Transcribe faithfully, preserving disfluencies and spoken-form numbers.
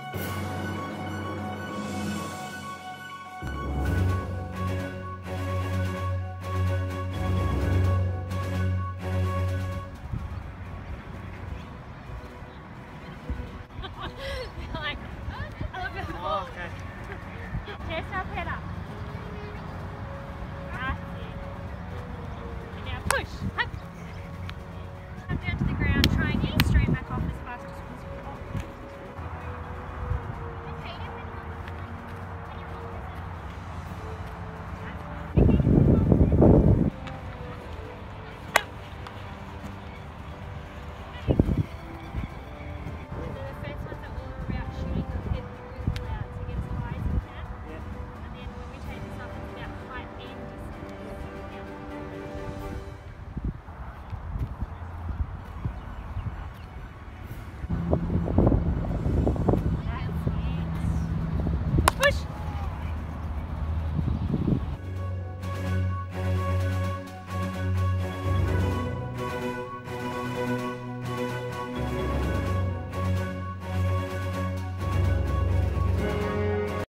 Like, a little bit of Oh, okay. chest up, head up. That's it. And now push. Up. Come down to the ground, try and get straight back off as fast as possible. Thank you.